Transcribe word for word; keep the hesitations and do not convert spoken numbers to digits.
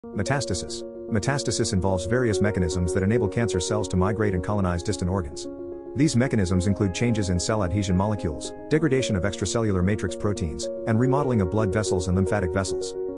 Metastasis. Metastasis involves various mechanisms that enable cancer cells to migrate and colonize distant organs. These mechanisms include changes in cell adhesion molecules, degradation of extracellular matrix proteins, and remodeling of blood vessels and lymphatic vessels.